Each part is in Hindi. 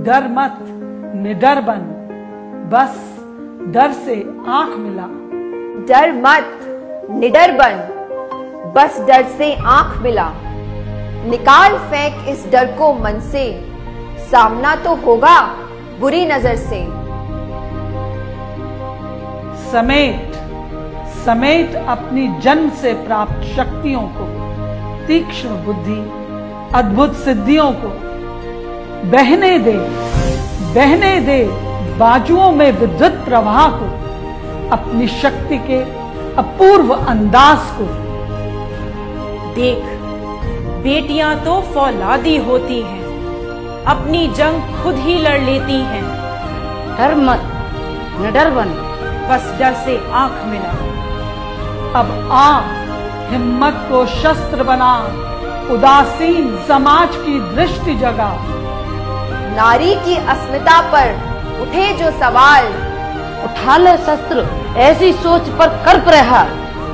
डर मत निडर बन, बस डर से आंख मिला। डर मत निडर बन, बस डर से आंख मिला। निकाल फेंक इस डर को मन से, सामना तो होगा बुरी नजर से। समेट समेट अपनी जन्म से प्राप्त शक्तियों को, तीक्ष्ण बुद्धि अद्भुत सिद्धियों को। बहने दे बाजुओं में विद्युत प्रवाह को, अपनी शक्ति के अपूर्व अंदाज को। देख, बेटियां तो फौलादी होती हैं, अपनी जंग खुद ही लड़ लेती हैं। डर मत निडर बन, बस डर से आंख मिला। अब आ हिम्मत को शस्त्र बना, उदासीन समाज की दृष्टि जगा। नारी की अस्मिता पर उठे जो सवाल, उठा ले शस्त्र ऐसी सोच पर कर प्रहार।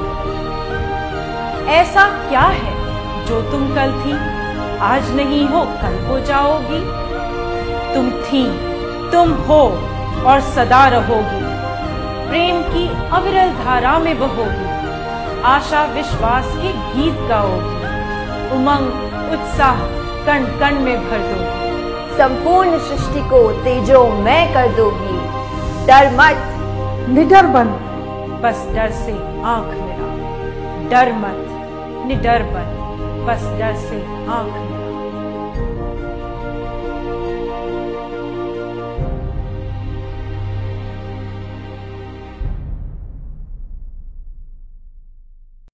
ऐसा क्या है जो तुम कल थी, आज नहीं हो कल हो जाओगी। तुम थी, तुम हो और सदा रहोगी। प्रेम की अविरल धारा में बहोगी, आशा विश्वास के गीत गाओगी। उमंग उत्साह कण कण में भर दोगी, संपूर्ण सृष्टि को तेजोमय कर दोगी। डर मत निडर बन, बस डर से आंख मिला। डर मत निडर बन, बस डर से आंख मिला।